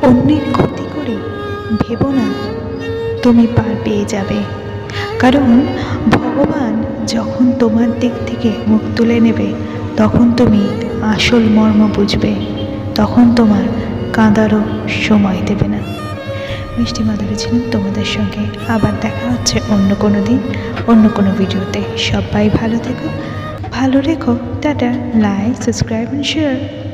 অন্যের ক্ষতি করে ভেবো না তুমি পার পেয়ে যাবে, কারণ ভগবান যখন তোমার দিক থেকে মুখ তুলে নেবে তখন তুমি আসল মর্ম বুঝবে, তখন তোমার কাঁদারও সময় দেবে না। মিষ্টি মাধুরী ছিলাম তোমাদের সঙ্গে। আবার দেখা হচ্ছে অন্য কোনো দিন, অন্য কোনো ভিডিওতে। সবাই ভালো থেকো, ভালো রেখো। টাটা। Like, subscribe and share.